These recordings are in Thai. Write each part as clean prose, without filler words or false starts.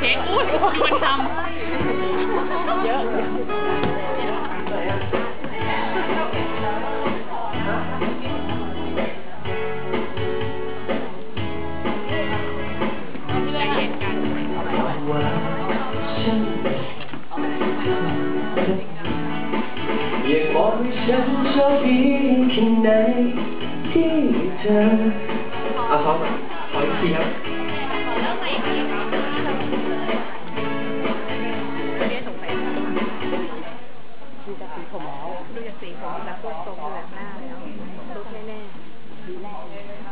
ค้กอุ้ยดูมันทำเยอะอยากบอกให้ฉันโชคดีแค่ไหนที่เธอเอาซ้อมอ่ะขออีกทีครับดูจากสีผมแล้วดูจากสีผมแล้วพวกทรงแบบหน้าแล้วลุกแน่ๆดีแน่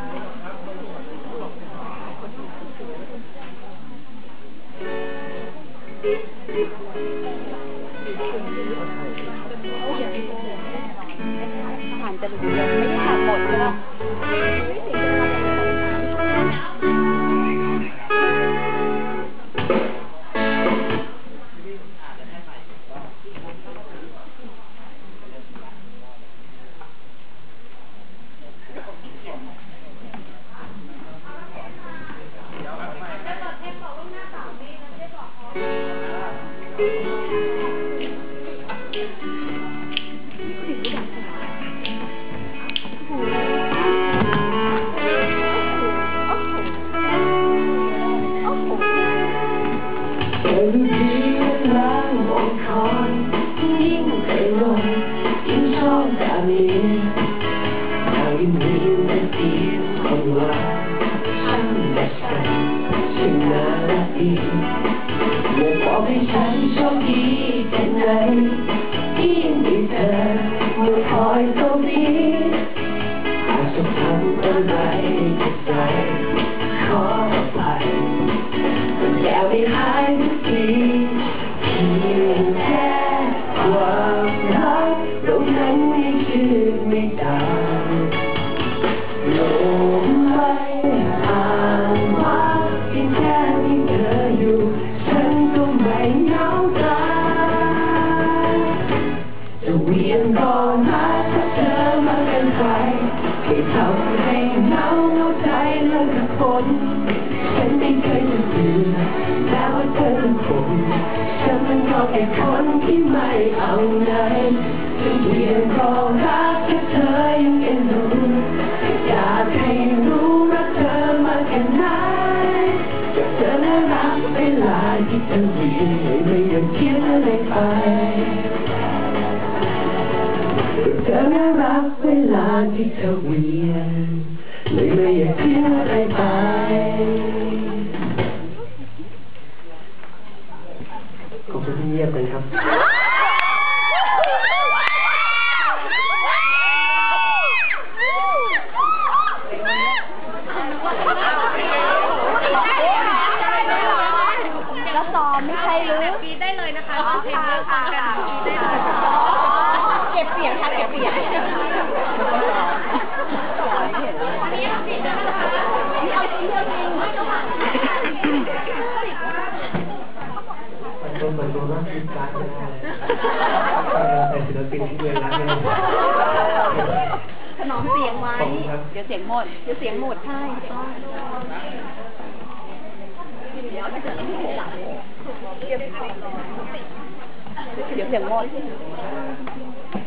อาหารจะดูยังไม่ได้ทานหมดใช่ไหมบอกให้ฉันโชคดีแค่ไหนที่มีเธอมาคอยตรงนี้อาจจะทำอะไรผิดใจขออภัยแต่แค่ไม่หายทุกทีเพียงแค่ความรักตรงนั้นไม่ชื่อไม่ตามลมไม่ห่างมากเพียงแค่มีเธออยู่ฉันก็ไม่เหงาใจจะเวียนรอหาถ้าเธอมาเป็นใครที่ทำให้เหงาใจเลิกกับคนฉันไม่เคยจะเบื่อแล้วว่าเธอเป็นคนฉันมันก็แค่คนที่ไม่เอาไหนจะเวียนรอรักถ้าเธอยังเป็นหนุ่มอยากให้รู้รักเธอมาแค่ไหนจะเธอน่ารักเวลาที่เธอวิ่งไม่อยากเขียนอะไรไปเธอน่ารักเวลาที่เธอวิ่งไม่อยากเขียนอะไรไปขอบคุณที่เงียบกันครับแล้วซ้อมไม่ใช่หรือปีได้เลยนะคะเพลงเลิกฟังกันปีได้เลยเก็บเสียงค่ะเก็บเสียงนี่เอาจริงมันเหมือนโดนว่าคิดการไม่ได้แต่ศิลปินที่เรียนรักเนี่ยถนอมเสียงไว้เดี๋ยวเสียงหมดใช่เดี๋ยวเสียงหมด